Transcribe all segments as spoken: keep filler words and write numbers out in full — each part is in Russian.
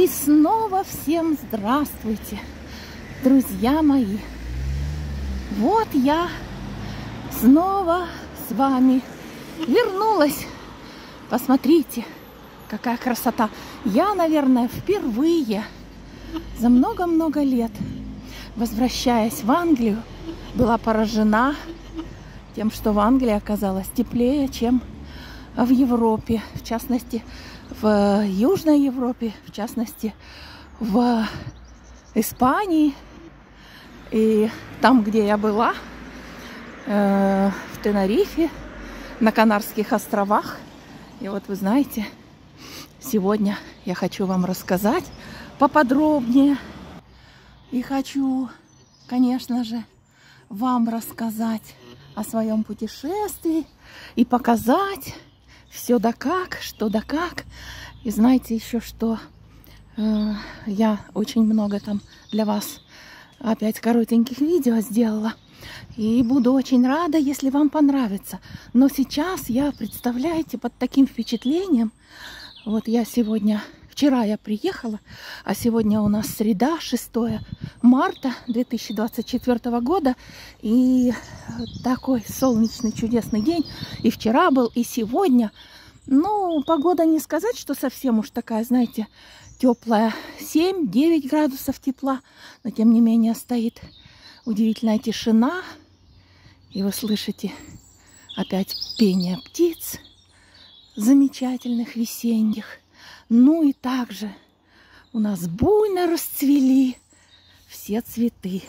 И снова всем здравствуйте, друзья мои. Вот я снова с вами вернулась. Посмотрите, какая красота. Я, наверное, впервые за много-много лет, возвращаясь в Англию, была поражена тем, что в Англии оказалось теплее, чем в Европе, в частности, в Южной Европе, в частности, в Испании. И там, где я была, э, в Тенерифе, на Канарских островах. И вот вы знаете, сегодня я хочу вам рассказать поподробнее. И хочу, конечно же, вам рассказать о своем путешествии и показать все да как, что да как. И знаете еще, что э, я очень много там для вас опять коротеньких видео сделала. И буду очень рада, если вам понравится. Но сейчас я, представляете, под таким впечатлением. Вот я сегодня, вчера я приехала, а сегодня у нас среда, шестое марта две тысячи двадцать четвёртого года. И такой солнечный чудесный день. И вчера был, и сегодня. Ну, погода не сказать, что совсем уж такая, знаете, теплая. семь-девять градусов тепла. Но тем не менее стоит удивительная тишина. И вы слышите опять пение птиц замечательных весенних. Ну и также у нас буйно расцвели все цветы.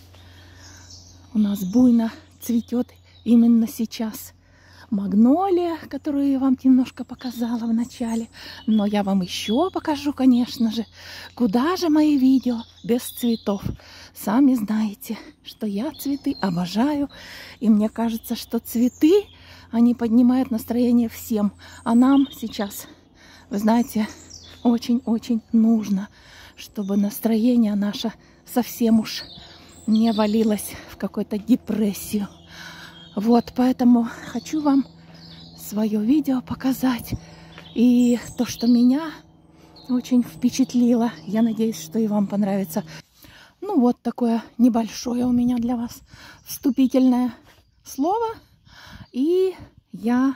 У нас буйно цветет именно сейчас магнолия, которую я вам немножко показала в начале. Но я вам еще покажу, конечно же. Куда же мои видео без цветов? Сами знаете, что я цветы обожаю. И мне кажется, что цветы, они поднимают настроение всем. А нам сейчас, вы знаете, очень-очень нужно, чтобы настроение наше совсем уж не валилось в какую-то депрессию. Вот, поэтому хочу вам свое видео показать. И то, что меня очень впечатлило. Я надеюсь, что и вам понравится. Ну, вот такое небольшое у меня для вас вступительное слово. И я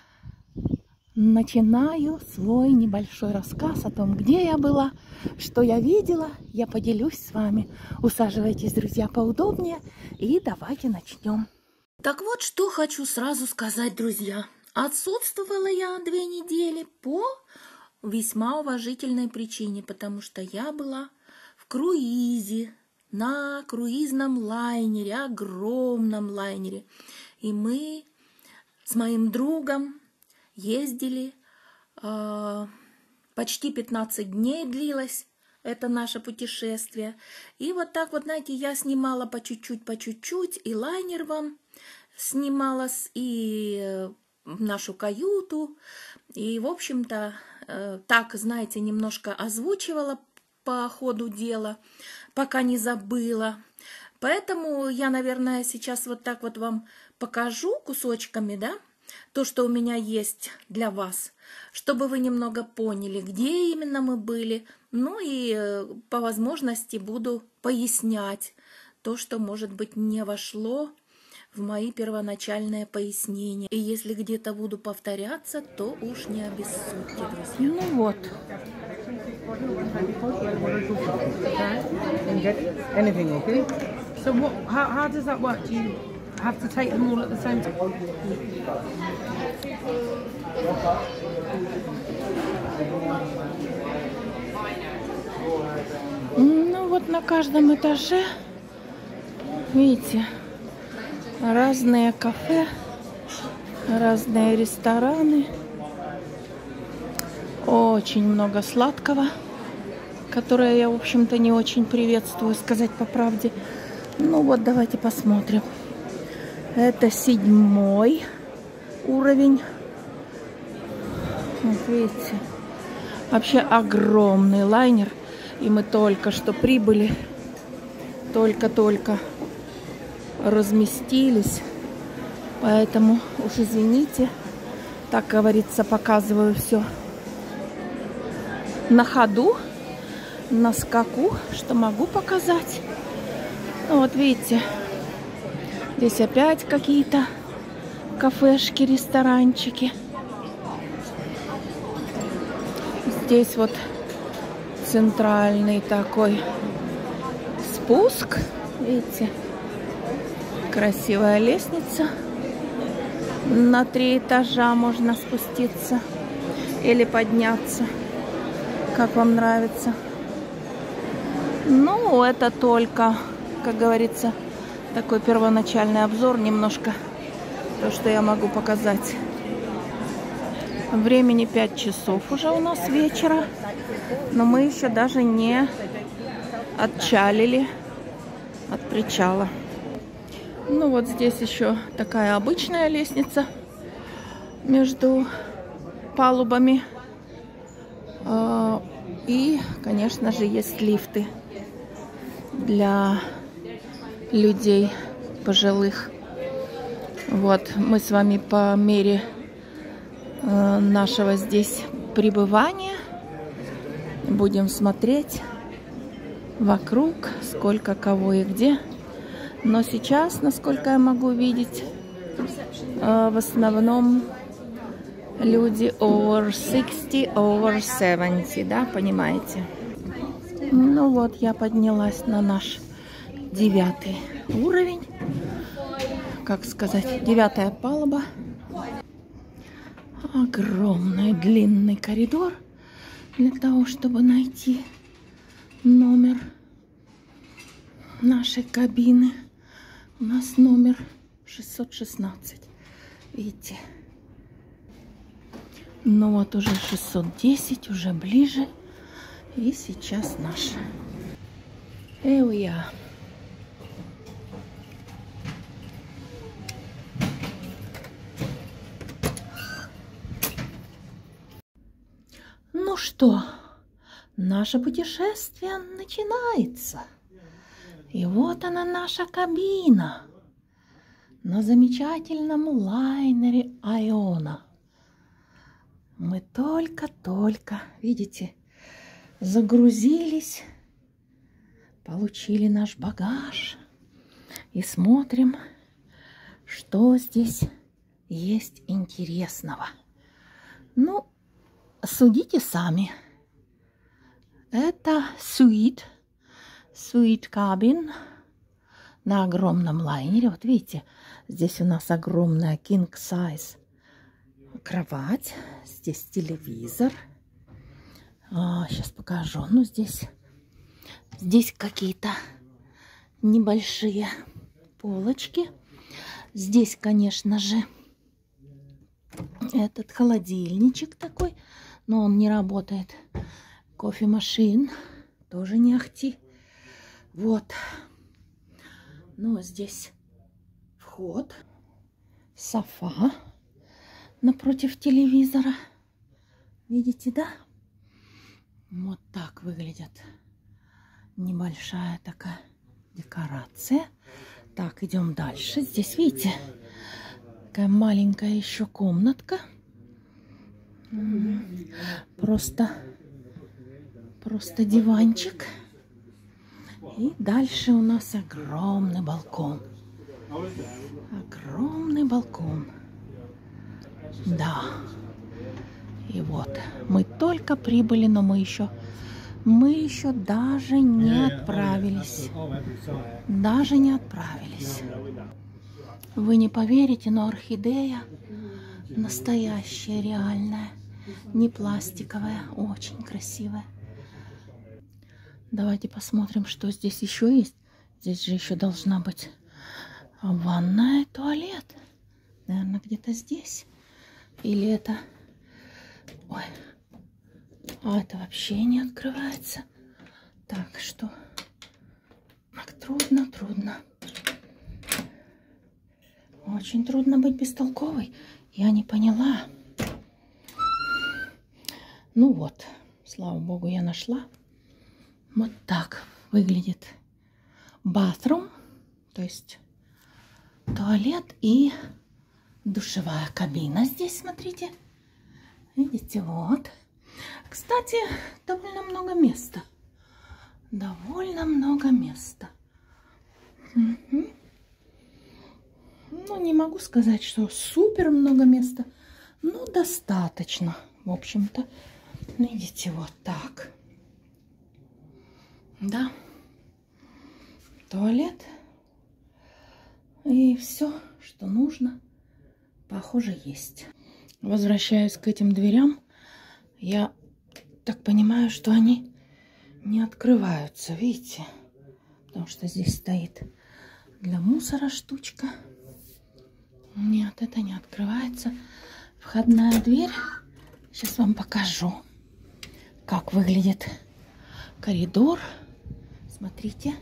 начинаю свой небольшой рассказ о том, где я была, что я видела. Я поделюсь с вами. Усаживайтесь, друзья, поудобнее. И давайте начнем. Так вот, что хочу сразу сказать, друзья. Отсутствовала я две недели по весьма уважительной причине, потому что я была в круизе, на круизном лайнере, огромном лайнере. И мы с моим другом ездили, э, почти пятнадцать дней длилось это наше путешествие. И вот так вот, знаете, я снимала по чуть-чуть, по чуть-чуть, и лайнер вам снимала, и нашу каюту, и, в общем-то, так, знаете, немножко озвучивала по ходу дела, пока не забыла. Поэтому я, наверное, сейчас вот так вот вам покажу кусочками, да, то, что у меня есть для вас, чтобы вы немного поняли, где именно мы были. Ну и по возможности буду пояснять то, что, может быть, не вошло в мои первоначальные пояснения. И если где-то буду повторяться, то уж не обессудьте, друзья. Ну вот. Ну вот на каждом этаже, видите, разные кафе, разные рестораны. Очень много сладкого, которое я, в общем-то, не очень приветствую, сказать по правде. Ну вот, давайте посмотрим. Это седьмой уровень. Вот видите, вообще огромный лайнер. И мы только что прибыли, только-только разместились. Поэтому уж извините, так говорится, показываю все на ходу. на скаку, что могу показать. Ну, вот видите, здесь опять какие-то кафешки, ресторанчики. Здесь вот центральный такой спуск. Видите, красивая лестница. На три этажа можно спуститься или подняться, как вам нравится. Ну, это только, как говорится, такой первоначальный обзор, немножко то, что я могу показать. Времени пять часов уже у нас вечера, но мы еще даже не отчалили от причала. Ну вот здесь еще такая обычная лестница между палубами. И, конечно же, есть лифты для людей пожилых. Вот мы с вами по мере нашего здесь пребывания будем смотреть вокруг, сколько кого и где. Но сейчас, насколько я могу видеть, в основном люди over sixty, over seventy, да, понимаете? Ну вот, я поднялась на наш девятый уровень, как сказать, девятая палуба. Огромный длинный коридор для того, чтобы найти номер нашей кабины. У нас номер шестьсот шестнадцать. Видите? Ну вот уже шестьсот десять, уже ближе. И сейчас наша. Here we are. Ну что, наше путешествие начинается. И вот она, наша кабина на замечательном лайнере Айона. Мы только-только, видите, загрузились, получили наш багаж и смотрим, что здесь есть интересного. Ну, судите сами. Это суит, суит кабин на огромном лайнере. Вот видите, здесь у нас огромная king size кровать. Здесь телевизор. А, сейчас покажу. Ну, здесь, здесь какие-то небольшие полочки. Здесь, конечно же, этот холодильничек такой, но он не работает. Кофемашин тоже не ахти. Вот. Ну, здесь вход. Софа напротив телевизора. Видите, да? Вот так выглядит небольшая такая декорация. Так, идем дальше. Здесь, видите, такая маленькая еще комнатка. Просто, просто диванчик. И дальше у нас огромный балкон. Огромный балкон. Да. И вот мы только прибыли, но мы еще, мы еще даже не отправились. Даже не отправились. Вы не поверите, но орхидея настоящая, реальная, не пластиковая, очень красивая. Давайте посмотрим, что здесь еще есть. Здесь же еще должна быть ванная, туалет. Наверное, где-то здесь. Или это... Ой. А это вообще не открывается. Так, что? Так, трудно, трудно. Очень трудно быть бестолковой. Я не поняла. Ну вот, слава богу, я нашла. Вот так выглядит bathroom, то есть туалет и душевая кабина здесь, смотрите. Видите, вот. Кстати, довольно много места. довольно много места. Угу. Ну, не могу сказать, что супер много места, но достаточно, в общем-то. Видите, вот так. Да. Туалет. И все, что нужно, похоже, есть. Возвращаюсь к этим дверям. Я так понимаю, что они не открываются, видите? Потому что здесь стоит для мусора штучка. Нет, это не открывается. Входная дверь. Сейчас вам покажу, как выглядит коридор. Смотрите.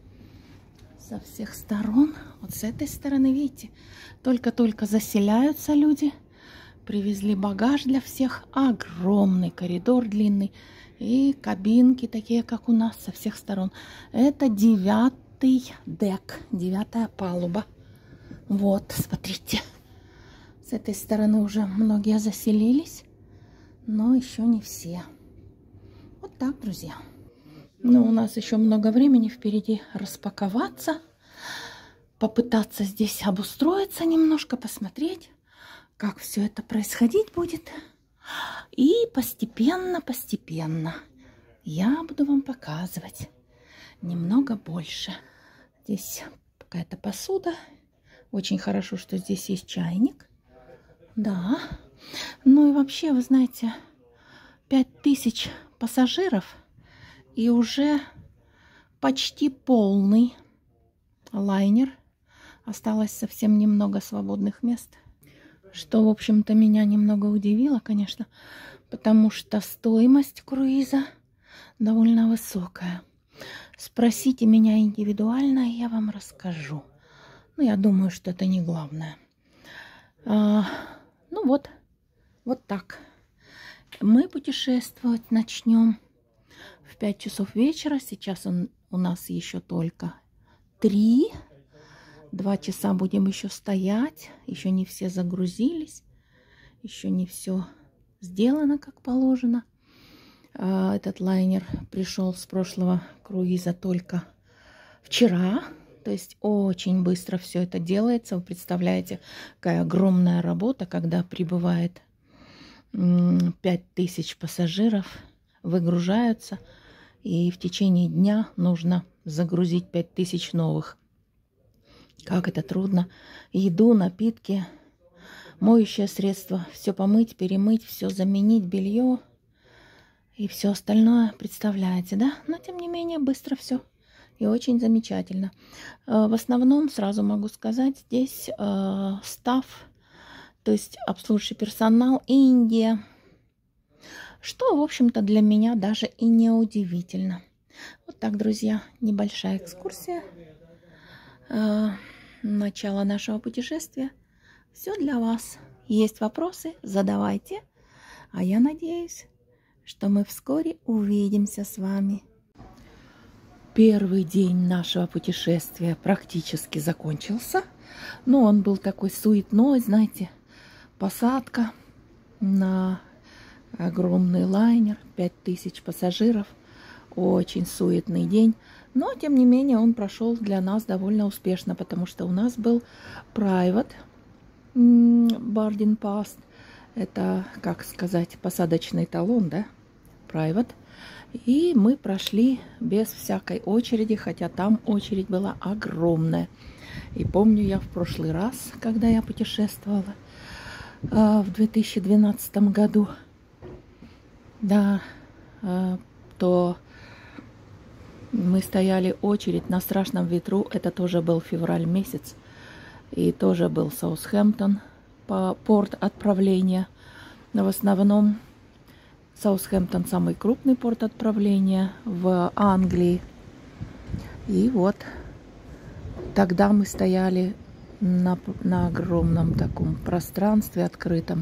Со всех сторон. Вот с этой стороны, видите, только-только заселяются люди. Привезли багаж для всех. Огромный коридор длинный. И кабинки такие, как у нас, со всех сторон. Это девятый дек, девятая палуба. Вот, смотрите. С этой стороны уже многие заселились, но еще не все. Вот так, друзья. Но у нас еще много времени впереди распаковаться, попытаться здесь обустроиться немножко, посмотреть, как все это происходить будет. И постепенно, постепенно я буду вам показывать немного больше. Здесь какая-то посуда. Очень хорошо, что здесь есть чайник. Да. Ну и вообще, вы знаете, пять тысяч пассажиров и уже почти полный лайнер. Осталось совсем немного свободных мест. Что, в общем-то, меня немного удивило, конечно, потому что стоимость круиза довольно высокая. Спросите меня индивидуально, и я вам расскажу. Ну, я думаю, что это не главное. А, ну вот, вот так. Мы путешествовать начнем в пять часов вечера. Сейчас он у нас еще только три. Два часа будем еще стоять. Еще не все загрузились. Еще не все сделано, как положено. А, этот лайнер пришел с прошлого круиза только вчера. То есть очень быстро все это делается. Вы представляете, какая огромная работа, когда прибывает пять тысяч пассажиров, выгружаются, и в течение дня нужно загрузить пять тысяч новых. Как это трудно. Еду, напитки, моющее средство, все помыть, перемыть, все заменить, белье и все остальное, представляете, да? Но тем не менее быстро все. И очень замечательно. В основном, сразу могу сказать, здесь э, стаф, то есть обслуживающий персонал, Индия. Что, в общем-то, для меня даже и не удивительно. Вот так, друзья, небольшая экскурсия. Э, начало нашего путешествия. Все для вас. Есть вопросы? Задавайте. А я надеюсь, что мы вскоре увидимся с вами. Первый день нашего путешествия практически закончился. Но он был такой суетной, знаете, посадка на огромный лайнер, пять тысяч пассажиров. Очень суетный день. Но, тем не менее, он прошел для нас довольно успешно, потому что у нас был private boarding pass. Это, как сказать, посадочный талон, да? Private. И мы прошли без всякой очереди, хотя там очередь была огромная. И помню я в прошлый раз, когда я путешествовала в две тысячи двенадцатом году, да, то мы стояли очередь на страшном ветру. Это тоже был февраль месяц. И тоже был Саутгемптон, порт отправления. Но в основном Саутгемптон самый крупный порт отправления в Англии. И вот тогда мы стояли на, на огромном таком пространстве открытом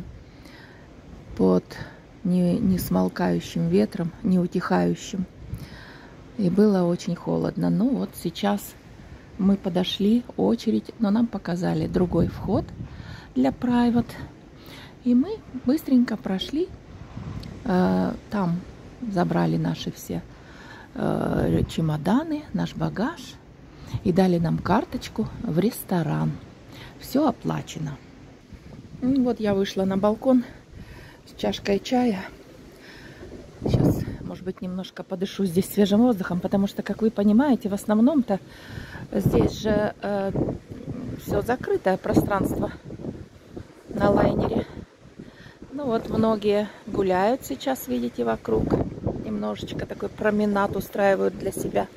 под не, не смолкающим ветром, не утихающим. И было очень холодно. Ну вот сейчас мы подошли, очередь, но нам показали другой вход для private. И мы быстренько прошли. Там забрали наши все э, чемоданы, наш багаж. И дали нам карточку в ресторан. Все оплачено. Ну, вот я вышла на балкон с чашкой чая. Сейчас, может быть, немножко подышу здесь свежим воздухом, потому что, как вы понимаете, в основном-то здесь же э, все закрытое пространство на лайнере. Ну вот, многие гуляют сейчас, видите, вокруг. Немножечко такой променад устраивают для себя.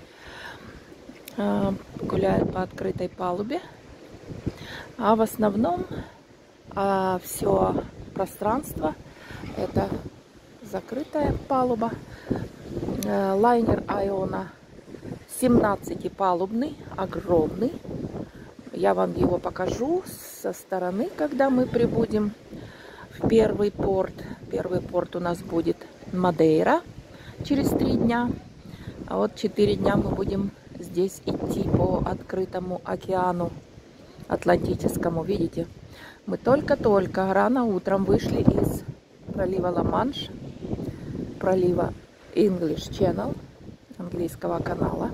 Э, гуляют по открытой палубе. А в основном э, все пространство это закрытая палуба. Э, лайнер Айона семнадцатипалубный, огромный. Я вам его покажу со стороны, когда мы прибудем в первый порт. Первый порт у нас будет Мадейра через три дня. А вот четыре дня мы будем здесь идти по открытому океану Атлантическому. Видите, мы только-только рано утром вышли из пролива Ла-Манш, пролива English Channel, английского канала.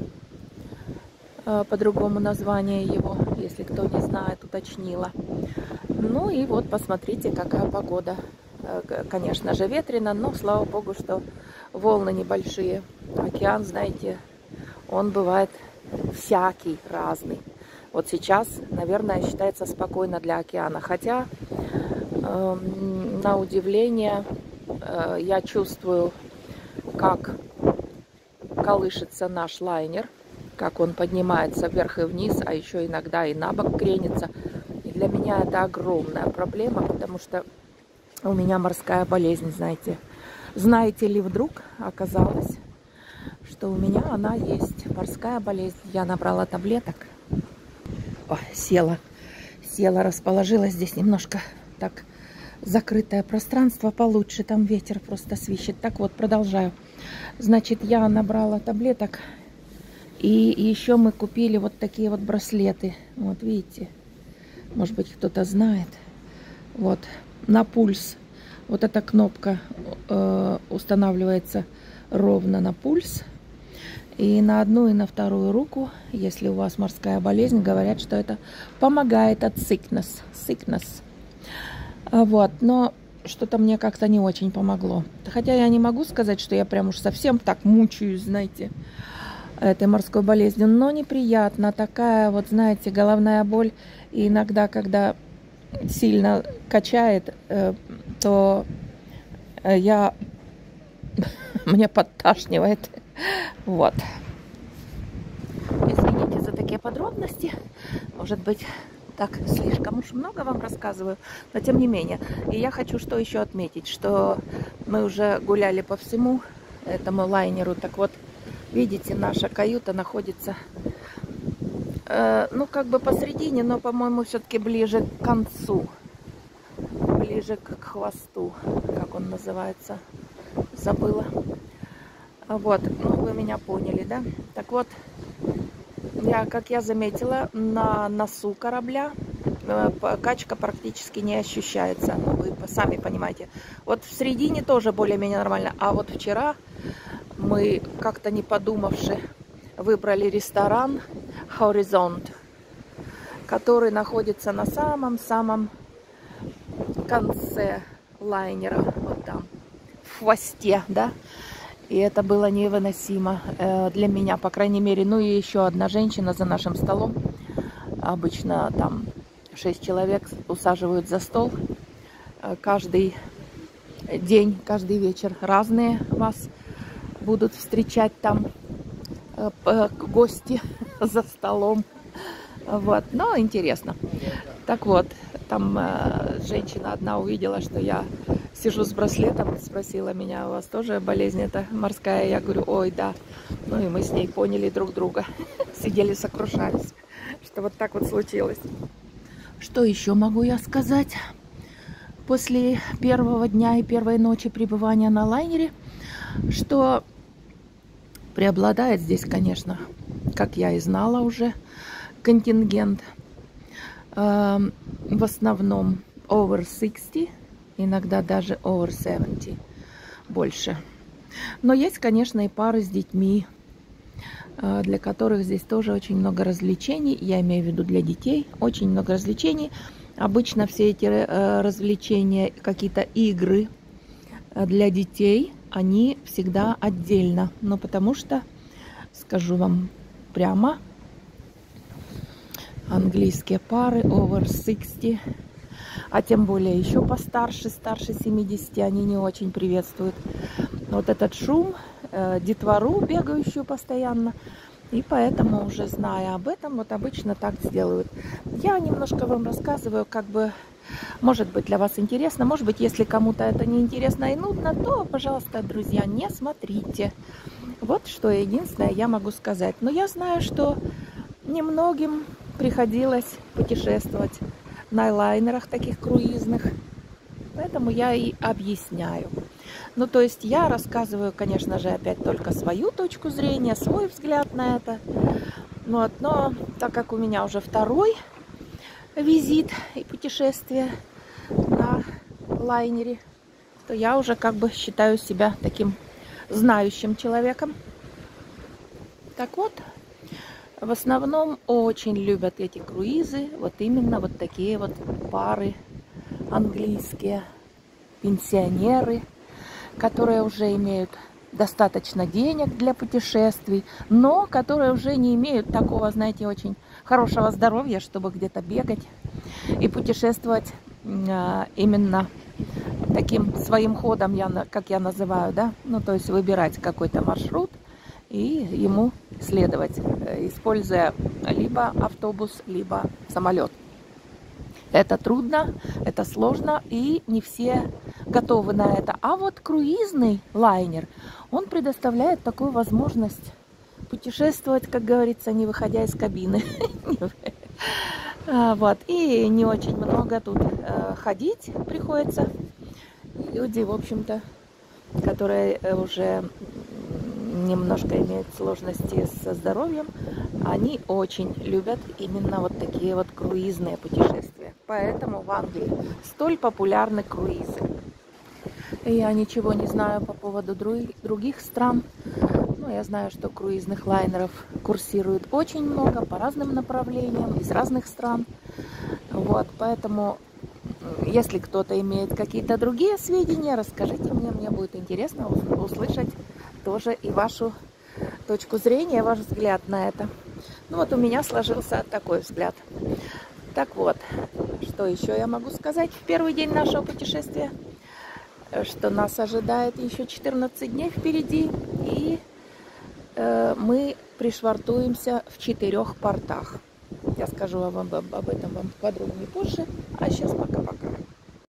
По другому названию его, если кто не знает, уточнила. Ну и вот посмотрите, какая погода. Конечно же, ветрено, но слава богу, что волны небольшие. Океан, знаете, он бывает всякий, разный. Вот сейчас, наверное, считается спокойно для океана. Хотя, э, на удивление, э, я чувствую, как колышется наш лайнер, как он поднимается вверх и вниз, а еще иногда и на бок кренится. И для меня это огромная проблема, потому что у меня морская болезнь, знаете. Знаете ли, вдруг оказалось, что у меня она есть. Морская болезнь. Я набрала таблеток. Ой, села. Села, расположилась здесь немножко так. Закрытое пространство получше. Там ветер просто свищет. Так вот, продолжаю. Значит, я набрала таблеток. И еще мы купили вот такие вот браслеты. Вот видите. Может быть, кто-то знает. Вот. На пульс. Вот эта кнопка э, устанавливается ровно на пульс. И на одну и на вторую руку, если у вас морская болезнь, говорят, что это помогает от sickness. sickness. Вот. Но что-то мне как-то не очень помогло. Хотя я не могу сказать, что я прям уж совсем так мучаюсь, знаете, этой морской болезнью. Но неприятно. Такая вот, знаете, головная боль. И иногда, когда сильно качает, то я меня подташнивает. Вот. Извините за такие подробности. Может быть, так слишком уж много вам рассказываю, но тем не менее. И я хочу что еще отметить, что мы уже гуляли по всему этому лайнеру. Так вот, видите, наша каюта находится э, ну как бы посередине, но, по-моему, все-таки ближе к концу. Ближе к хвосту, как он называется, забыла. Вот, ну вы меня поняли, да? Так вот, я, как я заметила, на носу корабля э, качка практически не ощущается. Ну, вы сами понимаете. Вот в середине тоже более-менее нормально. А вот вчера мы, как-то не подумавши, выбрали ресторан Horizont, который находится на самом-самом конце лайнера, вот там, в хвосте, да, и это было невыносимо э, для меня, по крайней мере. Ну и еще одна женщина за нашим столом, обычно там шесть человек усаживают за стол, э, каждый день, каждый вечер разные вас будут встречать там э, э, гости за столом, вот, но интересно. Так вот, там э, женщина одна увидела, что я сижу с браслетом, спросила меня: у вас тоже болезнь эта морская? Я говорю: ой, да. Ну и мы с ней поняли друг друга. Сидели, сокрушались, что вот так вот случилось. Что еще могу я сказать? После первого дня и первой ночи пребывания на лайнере, что преобладает здесь, конечно, как я и знала уже, контингент. В основном over sixty, иногда даже over seventy, больше. Но есть, конечно, и пары с детьми. для которых здесь тоже очень много развлечений. Я имею в виду для детей. Очень много развлечений. Обычно все эти развлечения, какие-то игры для детей, они всегда отдельно. Но потому что, скажу вам прямо, английские пары over шестьдесят, а тем более еще постарше, старше семидесяти, они не очень приветствуют вот этот шум, э, детвору, бегающую постоянно. И поэтому, уже зная об этом, вот обычно так сделают. Я немножко вам рассказываю, как бы, может быть, для вас интересно. Может быть, если кому-то это не интересно и нудно, то, пожалуйста, друзья, не смотрите. Вот что единственное я могу сказать. Но я знаю, что немногим приходилось путешествовать на лайнерах таких круизных. Поэтому я и объясняю. Ну, то есть я рассказываю, конечно же, опять только свою точку зрения, свой взгляд на это. Вот, но так как у меня уже второй визит и путешествие на лайнере, то я уже как бы считаю себя таким знающим человеком. Так вот, в основном очень любят эти круизы, вот именно вот такие вот пары английские, пенсионеры, которые уже имеют достаточно денег для путешествий, но которые уже не имеют такого, знаете, очень хорошего здоровья, чтобы где-то бегать и путешествовать а, именно таким своим ходом, я, как я называю, да, ну то есть выбирать какой-то маршрут и ему следовать, используя либо автобус, либо самолет. Это трудно, это сложно, и не все готовы на это. А вот круизный лайнер, он предоставляет такую возможность путешествовать, как говорится, не выходя из кабины. Вот. И не очень много тут ходить приходится. Люди, в общем-то, которые уже немножко имеют сложности со здоровьем, они очень любят именно вот такие вот круизные путешествия. Поэтому в Англии столь популярны круизы. Я ничего не знаю по поводу других стран, но я знаю, что круизных лайнеров курсирует очень много по разным направлениям из разных стран. Вот, поэтому, если кто-то имеет какие-то другие сведения, расскажите мне, мне будет интересно услышать тоже и вашу точку зрения, ваш взгляд на это. Ну вот у меня сложился такой взгляд. Так вот, что еще я могу сказать в первый день нашего путешествия? Что нас ожидает еще четырнадцать дней впереди, и э, мы пришвартуемся в четырех портах. Я скажу вам об, об этом вам подробнее позже, а сейчас пока-пока.